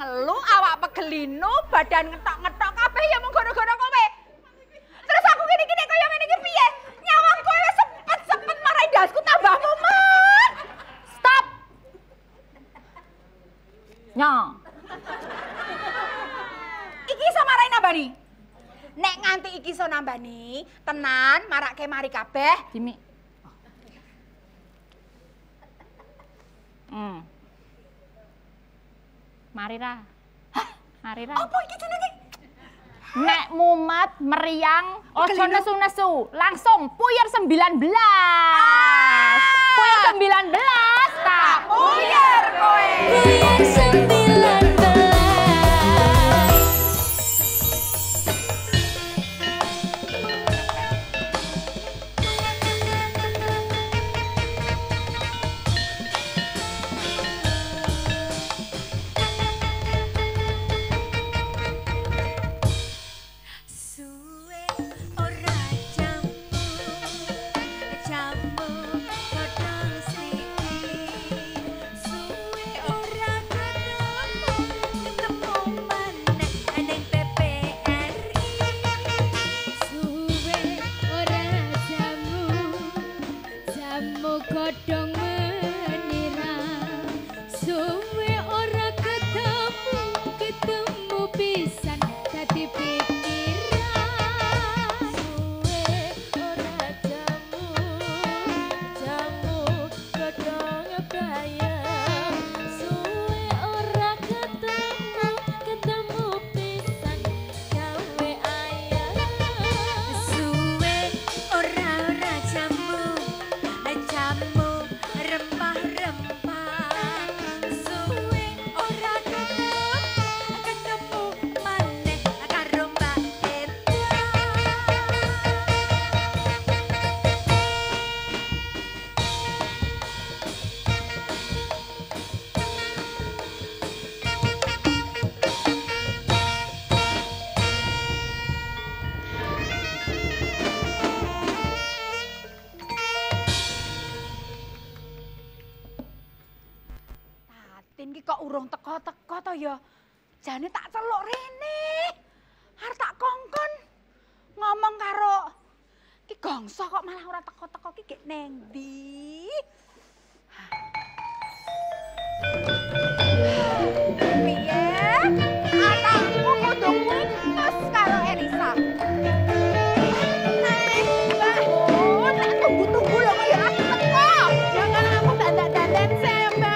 ngelu, awak pegelinu, badan ngetok-ngetok kabeh ya mung gara-gara kowe. Terus aku gini-gini kaya ngene iki piye? Nyawang kowe sepet-sepet marai dasku tambah mumet. Stop. Nya. Iki iso marai nambani. Nek nganti iki iso nambani, tenan marake mari kabeh. Jimi. Mari ra. Hah? Mari ra. Apa iki jenenge? Nek mumet, meriang, ojo nesu-nesu, langsung puyer 19. Puyer 19, tak puyer kowe. Puyer 19. Urung teko-teko to ya. Jane tak celuk rene. Arep tak kongkon ngomong karo Ki Gongso kok malah ora teko-teko ki gek neng ndi. Piye? Anakku kudu putus karo Elisa. Tunggu-tunggu lho kok ya aku teko. Jangan aku dandan-dandan sih.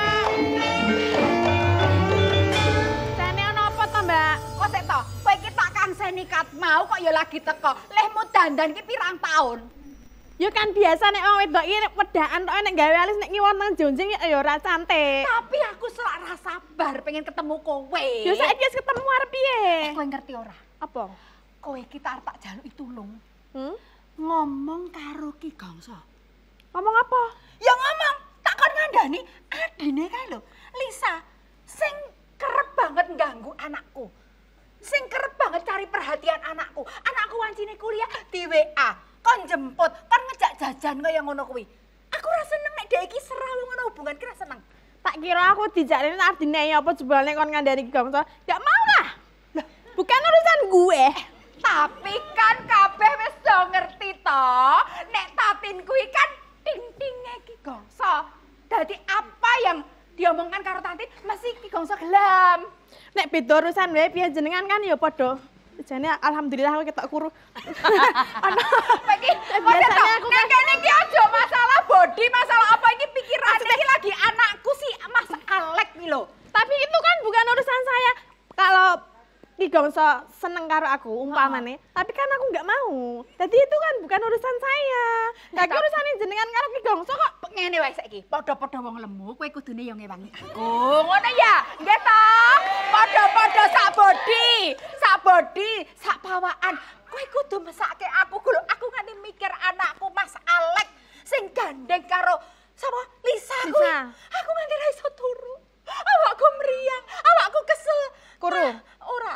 Nikat mau kok ya lagi teko. Lehmu dandan ki pirang taun? Ya kan biasa nek wong wedok iki wedaan tok nek gawe alis nek ngiwon nang jonjing ya ora cantik. Tapi aku selak ra sabar pengen ketemu kowe. Ya saiki wis ketemu arep piye? Kowe ngerti ora? Apa? Kowe ki tak arep tak jaluki tulung. Ngomong karo Ki Gongso. Ngomong apa? Ya ngomong, tak kon ngandani adine kae lho. Lisa sing kerep banget ganggu anakku. Sing kerep banget cari perhatian anakku. Anakku wancine kuliah di WA. Kon jemput, kon ngejak jajan kaya ngono kuwi. Aku ra seneng nek dhek iki serawung ngono hubungan ki ra seneng. Tak kira aku dijakne Ardine apa jebulane kon ngandani Gongso. Enggak mau lah. Lah, bukan urusan gue. Tapi kan kabeh wis do ngerti to, nek Tatin kuwi kan ting-tinge Ki Gongso. Dadi apa yang diomongkan karo Tatin mesti Ki Gongso gelem. Nek beda urusan wae piye jenengan kan ya padha. Jane alhamdulillah aku ketok kuru. Ana iki biasane aku kan kene iki aja masalah body, masalah apa iki pikiran iki lagi anakku sih Mas Alek iki lho. Tapi itu kan bukan urusan saya. Kalau Ki Gongso seneng karo aku umpamane, tapi kan aku nggak mau. Jadi itu kan bukan urusan saya. Lagi urusane jenengan karo Ki Gongso kok. Ngene wae saiki, padha-padha wong lemu, kowe kudune ya ngewangi aku. Ngono ya? Nggih to? Padha-padha sak body, sak pawaan. Kowe kudu mesake aku lho. Aku nganti mikir anakku Mas Alek sing gandeng karo sapa? Lisa kuwi. Aku nganti ra iso turu. Awakku meriang, awakku kesel. Kuru. Ora.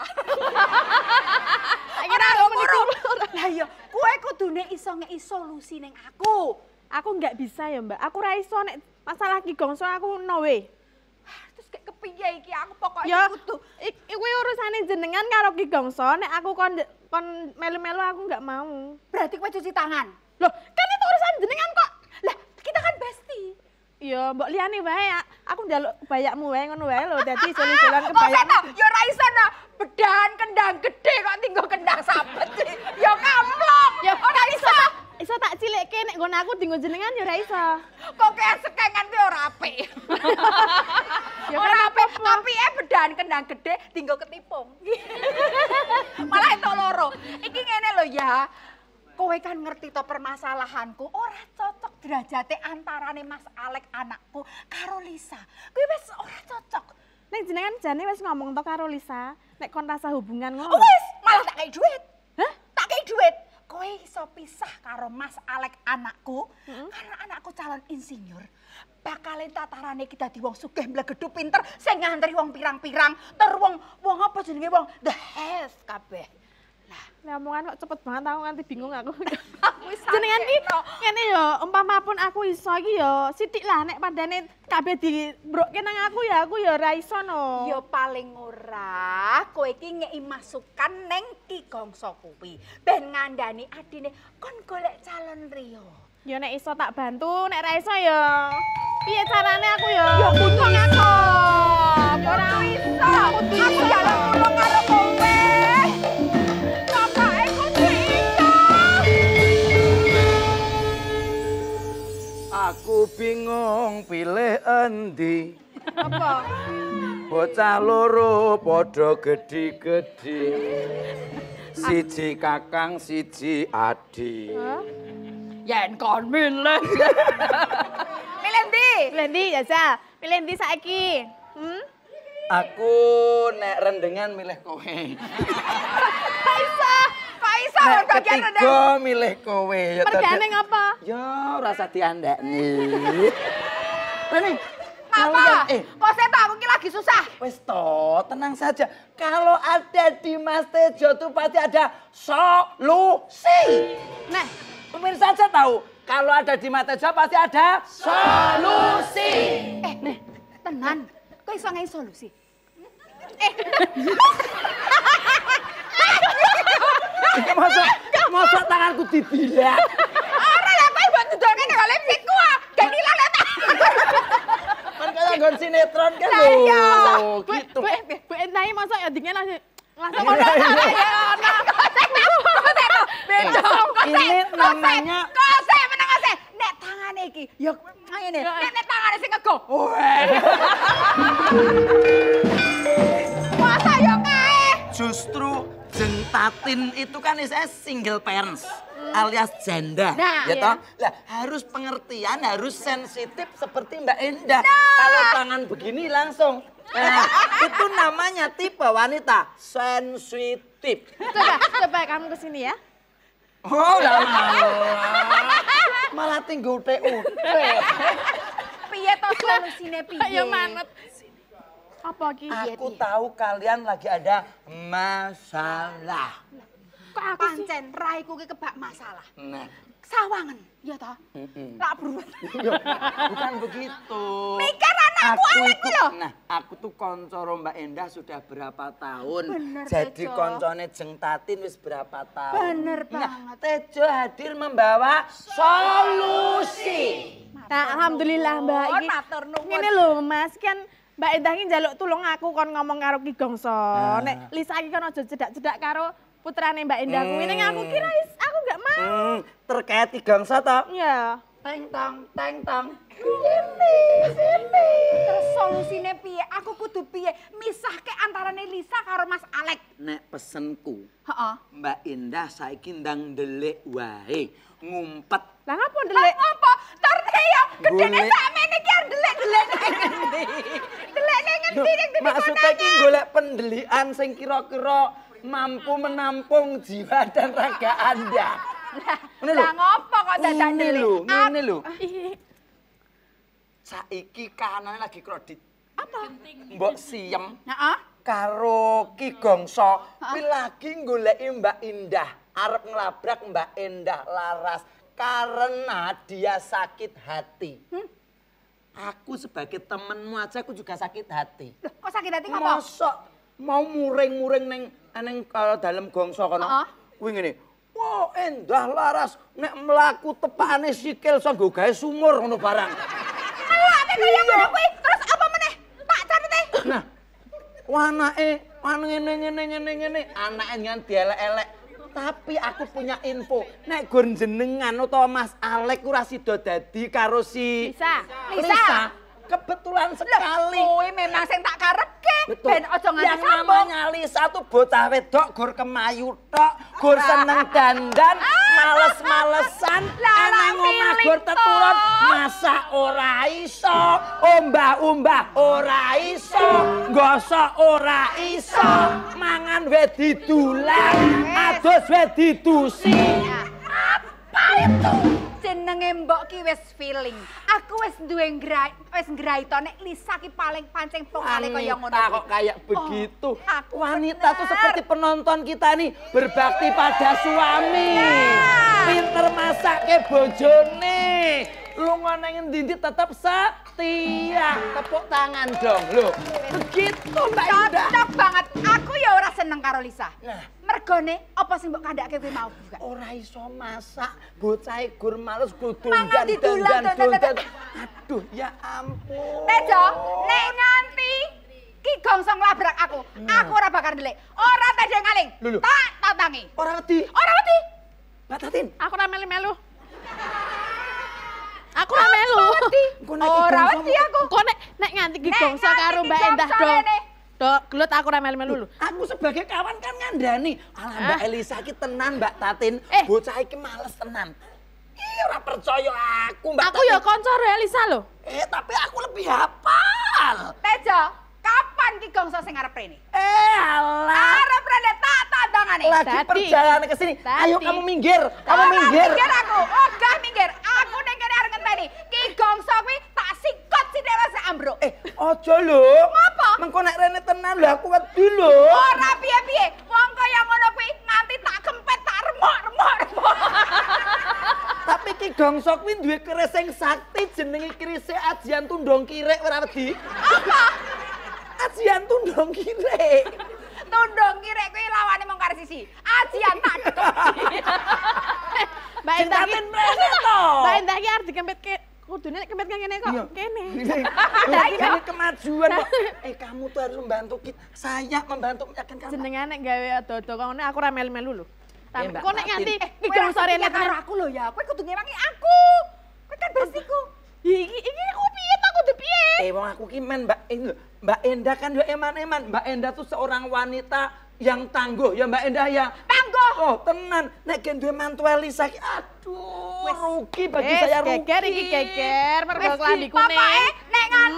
Ora kuru. Lah iya, kowe kudune iso ngeki solusi ning aku. Aku nggak bisa ya Mbak, aku ra iso nek masalah Ki Gongso aku no way. Terus kayak kepiye iki aku pokoknya kok Ya, kudu. kuwi urusane jenengan karo Ki Gongso, nek aku kon melu-melu aku nggak mau. Berarti kowe cuci tangan. Loh, kan itu urusan jenengan kok. Lah, kita kan bestie. Ya, mbok liyane wae, aku njaluk bayakmu wae ngono wae lho, dadi isul-isulan Kok kebayak. seto, ya ora iso no. Bedahan kendang gede kok tinggal kendang sabet sih. Ya kamplong. Ya ora iso. Iso tak cilikke nek nggon aku dinggo jenengan ya ora iso. Kok kayak sekengan ki ora apik. Ya Ora kan apik, tapi bedahan kendang gede tinggal ketipung. Malah entuk loro. Iki ngene lho ya. Kowe kan ngerti to permasalahanku, ora cocok derajate antarane Mas Alek anakku karo Lisa. Kuwi wis ora cocok. Nek jenengan jane wis ngomong to karo Lisa, nek kon rasa hubungan ngono. Wis, malah tak kei duit. Hah? Tak kei duit. Kowe iso pisah karo Mas Alek anakku, karena anakku calon insinyur. Bakalin tatarane kita di wong sugih mlegedu pinter sing ngantri wong pirang-pirang, ter wong apa jenenge wong the has kabeh. Lah omongan kok cepet banget aku nganti bingung aku. Wis Jenengan ki ngene ya, umpama pun aku iso iki ya sithik lah nek padane kabeh dibrokke nang aku ya ora iso no. ya paling ora kowe iki ngeki masukan ning Ki Gongso kuwi ben ngandani adine kon golek calon riyo. Ya nek iso tak bantu, nek ra iso ya piye carane aku ya? Ya kudu aku. Ora iso. Aku jalan tulung karo kowe. Bapake kudu iso. Aku bingung pilih endi. Apa? Bocah loro padha gedhi-gedhi. Siji kakang, siji adik. Hah? Yen kon milih. Milih ndi? Pilih ndi ya, Sal? Pilih ndi saiki? Aku nek rendengan milih kowe. Kok iso? Kok iso Nek bagian rendang? ketiga milih kowe. Ya Mergane ngapa? Ya rasa diandakni. Rene, Apa? Kok seto aku ki lagi susah. wes toh, tenang saja. Kalau ada di Mas Tejo tuh pasti ada solusi. Nah, Pemirsa saja tahu, kalau ada di Mas Tejo pasti ada solusi. Nih, tenan. Kok iso ngai solusi? Iki masa tanganku dibilang. Ora lah kowe mbok dudone nek lipstikku ah. Dan ilang lek tak. Kan kaya nggon sinetron kan Lah iya. lho. Gitu. Bu Entai masa ya dingin langsung Ngono ya ono. Beda. Ini namanya Kose meneng kose. Nek tangane iki ya ngene. Nek tangane sing ngego. Masa yo kae. justru jentatin itu kan istilahnya single parents alias janda. Nah, ya iya. toh? Lah, harus pengertian, harus sensitif seperti Mbak Endah. Kalau tangan begini langsung. Nah, itu namanya tipe wanita sensitif. Coba kamu kesini ya. Oh, lah malah tinggal TUT. Piye to solusine piye? Ayo manut. Apa ki? Aku tahu kalian lagi ada masalah. Kok aku sih? Pancen raiku ki kebak masalah. Nah, Sawangen, ya toh? Lak beruat. bukan begitu. Mikir anakku Alek itu, lho. nah, aku tuh koncoro Mbak Endah sudah berapa tahun. Bener, Jadi Tejo. koncone Jeng Tatin wis berapa tahun. Bener Nah, banget. Tejo hadir membawa solusi. Nah, alhamdulillah Mbak iki. matur nuwun. Ngene lho Mas, kan Mbak Endah iki njaluk tulung aku kon ngomong karo Ki Gongso. Nek Lisa iki kan aja cedak-cedak karo putrane Mbak Endah kuwi. Ning aku kira aku nggak mau. Terkait Ki Gongso toh. Ya. Teng tong, teng tong. Terus solusine piye? Aku kudu piye? Misahke antarane Lisa karo Mas Alek. Nek pesenku, Heeh. Mbak Endah saiki ndang ndelik wae, ngumpet. Lah ngapa ndelik? Apa? Tarte ya gedene Golek. sakmene iki arep ndelik-ndelik nang ngendi? Ndelik nang ngendi ning gede Maksudnya iki golek pendelian sing kira-kira mampu menampung jiwa dan raga Anda. Ngono lho. Lah ngopo kok dadak ndelik? Ngene lho. Ih, Saiki kahanane lagi kredit. Apa? Mbok siem Heeh. karo Ki Gongso kuwi lagi goleki Mbak Indah, arep ngelabrak Mbak Endah laras karena dia sakit hati. Aku sebagai temenmu aja aku juga sakit hati. Loh, kok sakit hati ngapa? Mosok mau muring-muring neng kalau dalam gongso kono. Kuwi ngene. Wah, endah laras nek mlaku tepakane sikil so nggo gawe sumur ngono barang. Lah, nek kaya ngono kuwi terus apa meneh? Tak carite. Nah, anake ngene, anake ngan dielek-elek. Tapi aku punya info, nek gur jenengan utawa Mas Alek ora sida dadi karo si Lisa. Kebetulan sekali. Kowe memang sing tak karepke. Ben aja nganti yang namanya Lisa tuh bocah wedok gur kemayu tok, gur seneng dandan, males-malesan, ana ngomah gur teturun, masak ora iso, ombah-ombah ora iso, gosok ora iso, mangan wis didulang, adus wis didusi. Apa itu? Jenenge mbok ki wis feeling. Aku wis duwe ngraito nek Lisa ki paling pancing pokale kaya ngono. Wanita kok kayak begitu. Aku Wanita tuh bener. seperti penonton kita nih, berbakti pada suami. Pinter masak ke bojone. Lunga nang endi tetap setia. Tepuk tangan dong, lho. Begitu Mbak Indah. Cocok banget. Aku ya ora seneng karo Lisa. Nah. Mergone apa sing mbok kandhake kuwi mau juga. Ora iso masak, bocah gur males kudu Mangan didulang, dandan. Aduh, ya ampun. Tejo, nek nganti Ki Gongso nglabrak aku ora bakal ndelik. Ora tedhe ngaling. Lho. Tak tatangi. Ora wedi. Ora wedi. Mbak Tatin. Aku ora melu-melu. Aku ora melu. Engko nek Ki Ora Gongso wedi aku. Kok nek nganti Ki Gongso karo Mbak Endah dong. Dok, gelut aku ora melu-melu lho. Aku sebagai kawan kan ngandani. Alah Mbak Elisa iki tenan Mbak Tatin. Bocah iki males tenan. Ih ora percaya aku Mbak Aku ya kanca Elisa lho. tapi aku lebih hafal. Tejo, kapan Ki Gongso sing arep rene? Alah. Arep rene tak tandangane. Lagi Tati. perjalanan ke sini. Ayo Tati. kamu minggir. Kamu Ora minggir. minggir aku. Ogah minggir. Aku ning kene arep ngenteni. Ki Gongso kuwi tak sikot si Dewa sing ambruk. Ojo lho. Ngapa? Mengko nek rene tenan lho aku wedi lho. Ora piye-piye. Wong kaya ngono kuwi nganti tak kempet tak remok. Tapi Ki Gongso kuwi duwe keris sing sakti jenenge kerise Ajian Tundong Kirek ora wedi. Apa? Ajian Tundong Kirek. Tundong kirek kuwi lawane mung karo sisi. Ajian tak dikoki. Mbak Endah ki Tatin mrene to. Mbak Endah ki arep dikempet kudune kempet kene kok. Kene. Ini kemajuan kok. Kamu tuh harus membantu kita. Saya membantu meyakinkan. Jenengan nek gawe ado-ado ngene aku ora melu-melu lho. Tapi Mbak kok nek Tatin. nganti Ki Kowe Gongso rene karo tenan. aku lho ya. Kowe kudu ngewangi aku. Kowe kan basiku. Iki aku piye tak kudu piye? Wong aku ki men Mbak Endah kan yo eman-eman. Mbak Endah tuh seorang wanita yang tangguh ya Mbak Endah ya. Tangguh. Oh tenan. Nek gen duwe mantu Elisa ki aduh rugi bagi saya rugi. Geger iki geger mergo klambi Pokoke kuning. nek